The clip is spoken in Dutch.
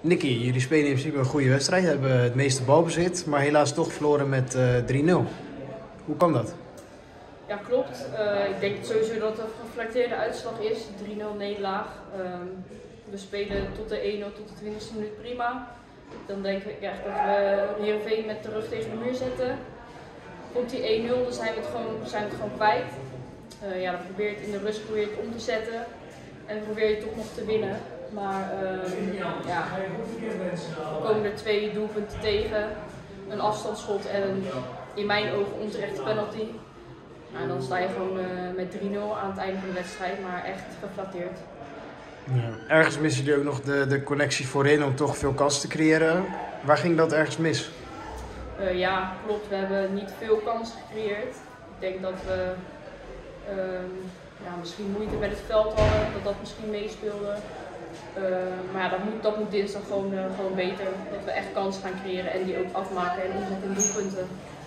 Nicky, jullie spelen in principe een goede wedstrijd, hebben het meeste balbezit, maar helaas toch verloren met 3-0. Hoe kan dat? Ja, klopt. Ik denk sowieso dat het een geflecteerde uitslag is. 3-0 nederlaag. We spelen tot de 1-0 tot de 20e minuut prima. Dan denk ik echt dat we Heerenveen met de rug tegen de muur zetten. Komt die 1-0, dan zijn we het gewoon kwijt. Dan probeer je het in de rust om te zetten. En dan probeer je toch nog te winnen. Maar er komen er 2 doelpunten tegen. Een afstandsschot en een, in mijn ogen, onterechte penalty. En dan sta je gewoon met 3-0 aan het einde van de wedstrijd, maar echt geflatteerd. Ja. Ergens missen jullie ook nog de connectie voorin om toch veel kansen te creëren. Waar ging dat ergens mis? Ja, klopt. We hebben niet veel kansen gecreëerd. Ik denk dat we misschien moeite met het veld hadden, dat misschien meespeelde. Maar ja, dat moet dinsdag gewoon beter. Dat we echt kansen gaan creëren en die ook afmaken en omzetten in doelpunten.